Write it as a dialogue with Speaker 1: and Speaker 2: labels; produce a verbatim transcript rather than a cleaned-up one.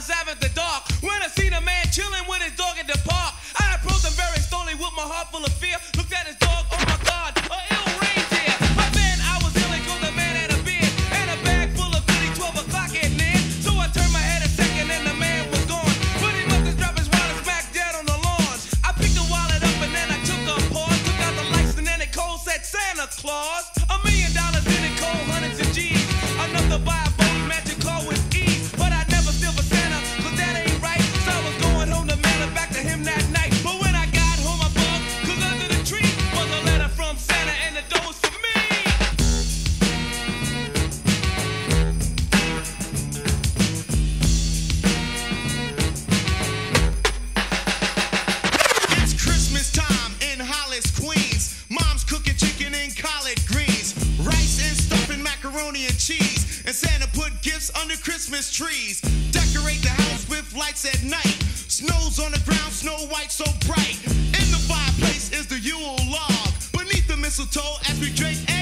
Speaker 1: was having the dark when I seen a man chilling with his dog at the park. I approached him very slowly with my heart full of fear. Looked at his dog, oh my God, a ill reindeer. But then I was ill because the man had a beard and a bag full of goodies. Twelve o'clock at near, so I turned my head a second and the man was gone. But he must have dropped his wallet smack dead on the lawn. I picked the wallet up and then I took a pause, took out the lights and then it cold said Santa Claus. A million dollars in it cold, hundreds of G's. Enough to buy a boat, magic car with ease. But I never steal for Santa, cause that ain't right. So I was going home to mail it back to him that night. But when I got home I bugged, cause under the tree was a letter from Santa and the door was for me.
Speaker 2: It's Christmas time in Hollis, Queens. Mom's cooking chicken and collard greens, rice and stuffing, macaroni and cheese. And Santa put gifts under Christmas trees. Decorate the house with lights at night. Snow's on the ground, snow white so bright. In the fireplace is the Yule log. Beneath the mistletoe as we drink